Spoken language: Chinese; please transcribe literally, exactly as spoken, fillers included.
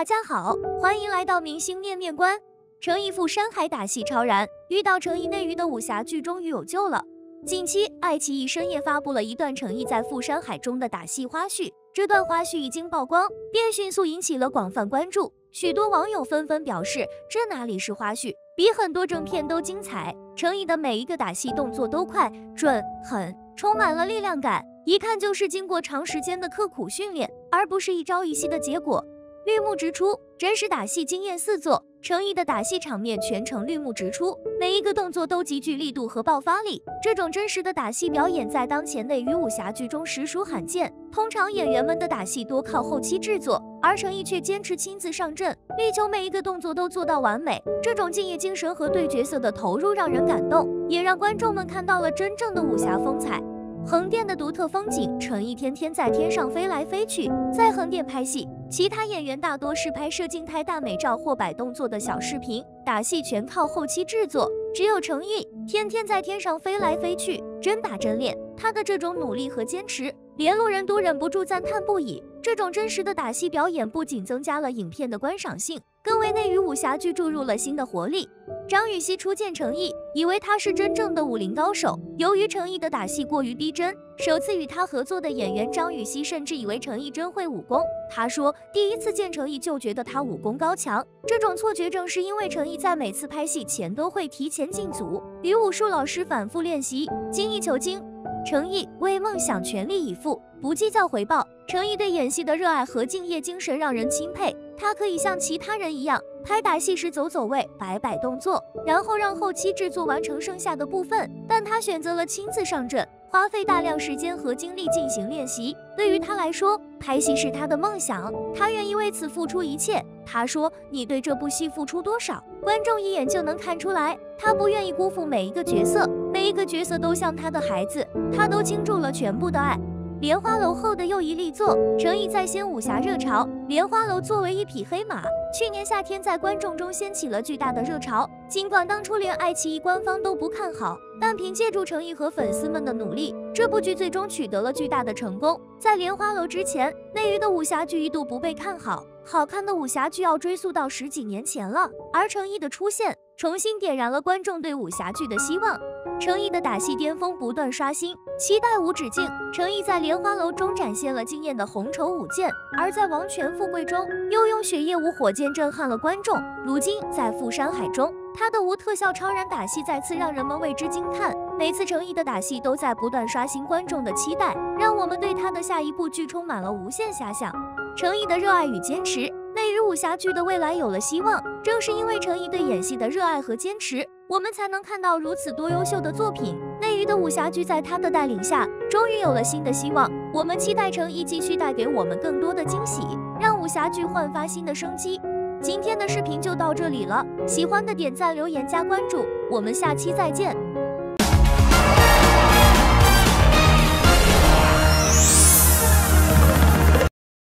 大家好，欢迎来到明星面面观。程毅赴山海打戏超燃，遇到程毅内娱的武侠剧终于有救了。近期，爱奇艺深夜发布了一段程毅在赴山海中的打戏花絮，这段花絮一经曝光，便迅速引起了广泛关注。许多网友纷纷表示，这哪里是花絮，比很多正片都精彩。程毅的每一个打戏动作都快、准、狠，充满了力量感，一看就是经过长时间的刻苦训练，而不是一朝一夕的结果。绿幕直出，真实打戏惊艳四座。程毅的打戏场面全程绿幕直出，每一个动作都极具力度和爆发力。这种真实的打戏表演在当前内娱武侠剧中实属罕见。通常演员们的打戏多靠后期制作，而程毅却坚持亲自上阵，力求每一个动作都做到完美。这种敬业精神和对角色的投入让人感动，也让观众们看到了真正的武侠风采。横店的独特风景，程毅天天在天上飞来飞去。在横店拍戏，其他演员大多是拍摄静态大美照或摆动作的小视频，打戏全靠后期制作。只有程毅天天在天上飞来飞去，真打真练。他的这种努力和坚持，连路人都忍不住赞叹不已。这种真实的打戏表演不仅增加了影片的观赏性，更为内娱武侠剧注入了新的活力。张雨绮初见程毅，以为他是真正的武林高手。由于程毅的打戏过于逼真，首次与他合作的演员张雨绮甚至以为程毅真会武功。他说，第一次见程毅就觉得他武功高强。这种错觉正是因为程毅在每次拍戏前都会提前进组，与武术老师反复练习，精益求精。程毅为梦想全力以赴，不计较回报。程毅对演戏的热爱和敬业精神让人钦佩。他可以像其他人一样，拍打戏时走走位、摆摆动作，然后让后期制作完成剩下的部分。但他选择了亲自上阵，花费大量时间和精力进行练习。对于他来说，拍戏是他的梦想，他愿意为此付出一切。他说：“你对这部戏付出多少，观众一眼就能看出来。”他不愿意辜负每一个角色，每一个角色都像他的孩子，他都倾注了全部的爱。莲花楼后的又一力作，程毅再掀武侠热潮。莲花楼作为一匹黑马，去年夏天在观众中掀起了巨大的热潮。尽管当初连爱奇艺官方都不看好，但凭借住程毅和粉丝们的努力，这部剧最终取得了巨大的成功。在莲花楼之前，内娱的武侠剧一度不被看好，好看的武侠剧要追溯到十几年前了。而程毅的出现，重新点燃了观众对武侠剧的希望。程毅的打戏巅峰不断刷新，期待无止境。程毅在莲花楼中展现了惊艳的红绸舞剑，而在王权富贵中又用雪夜舞火箭震撼了观众。如今在赴山海中，他的无特效超燃打戏再次让人们为之惊叹。每次程毅的打戏都在不断刷新观众的期待，让我们对他的下一部剧充满了无限遐想。程毅的热爱与坚持，内娱武侠剧的未来有了希望。正是因为程毅对演戏的热爱和坚持，我们才能看到如此多优秀的作品。内娱的武侠剧在他的带领下，终于有了新的希望。我们期待程毅继续带给我们更多的惊喜，让武侠剧焕发新的生机。今天的视频就到这里了，喜欢的点赞、留言、加关注，我们下期再见。